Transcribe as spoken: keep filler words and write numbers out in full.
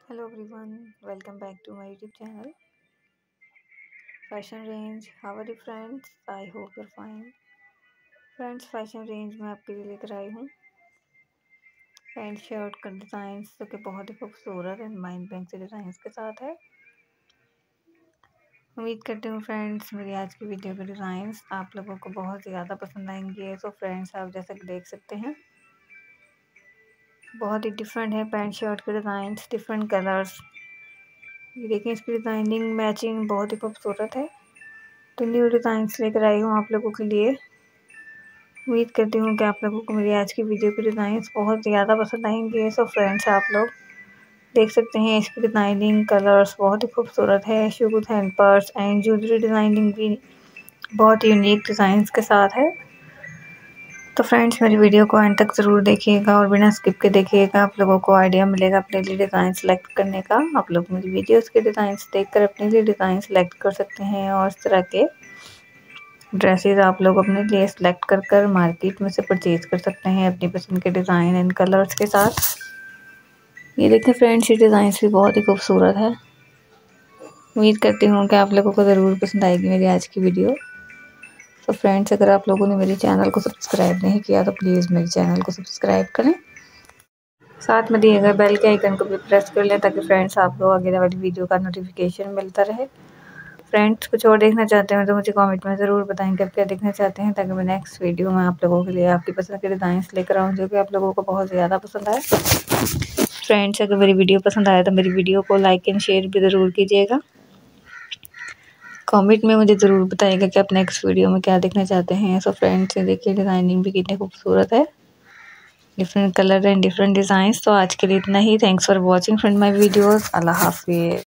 Hello everyone, welcome back to my YouTube channel Fashion Range. How are you friends? I hope you're fine. Friends fashion range में आपके लिए लेकर आई हूँ pant shirt का design जो कि बहुत ही खूबसूरत एंड माइंड ब्लोइंग से डिज़ाइन के साथ है। उम्मीद करती हूँ फ्रेंड्स मेरी आज की वीडियो के डिज़ाइंस आप लोगों को बहुत ज़्यादा पसंद आएंगे। तो फ्रेंड्स आप जैसा कि देख सकते हैं बहुत ही डिफरेंट है पैंट शर्ट के डिज़ाइंस, डिफरेंट कलर्स। ये देखें इसकी डिज़ाइनिंग मैचिंग बहुत ही खूबसूरत है। तो न्यू डिज़ाइंस लेकर आई हूँ आप लोगों के लिए। उम्मीद करती हूँ कि आप लोगों को मेरी आज की वीडियो के डिज़ाइंस बहुत ज़्यादा पसंद आएंगे। सो फ्रेंड्स आप लोग देख सकते हैं इसकी डिज़ाइनिंग कलर्स बहुत ही खूबसूरत है। Shoes hand purse and jewellery designing भी बहुत यूनिक डिज़ाइंस के साथ है। तो फ्रेंड्स मेरी वीडियो को एंड तक ज़रूर देखिएगा और बिना स्किप के देखिएगा। आप लोगों को आइडिया मिलेगा अपने लिए डिज़ाइन सेलेक्ट करने का। आप लोग मेरी वीडियोस के डिज़ाइंस देखकर अपने लिए डिज़ाइन सेलेक्ट कर सकते हैं और इस तरह के ड्रेसेस आप लोग अपने लिए सेलेक्ट कर कर मार्केट में से परचेज कर सकते हैं अपनी पसंद के डिज़ाइन एंड कलर्स के साथ। ये देखें फ्रेंड्स ये डिज़ाइंस भी बहुत ही खूबसूरत है। उम्मीद करती हूँ कि आप लोगों को ज़रूर पसंद आएगी मेरी आज की वीडियो। तो फ्रेंड्स अगर आप लोगों ने मेरे चैनल को सब्सक्राइब नहीं किया तो प्लीज़ मेरे चैनल को सब्सक्राइब करें, साथ में दिए गए बेल के आइकन को भी प्रेस कर लें ताकि फ्रेंड्स आपको आगे वाली वीडियो का नोटिफिकेशन मिलता रहे। फ्रेंड्स कुछ और देखना चाहते हैं तो मुझे कमेंट में ज़रूर बताएं कि आप क्या देखना चाहते हैं ताकि मैं नेक्स्ट वीडियो में आप लोगों के लिए आपकी पसंद के डिज़ाइंस लेकर आऊँ जो कि आप लोगों को बहुत ज़्यादा पसंद आए। फ्रेंड्स अगर मेरी वीडियो पसंद आए तो मेरी वीडियो को लाइक एंड शेयर भी ज़रूर कीजिएगा। कमेंट में मुझे ज़रूर बताइएगा कि आप नेक्स्ट वीडियो में क्या देखना चाहते हैं। सो फ्रेंड्स ये देखिए डिज़ाइनिंग भी कितनी खूबसूरत है, different colour and different designs. तो आज के लिए इतना ही। Thanks for watching friend my videos. अल्लाह हाफिज़।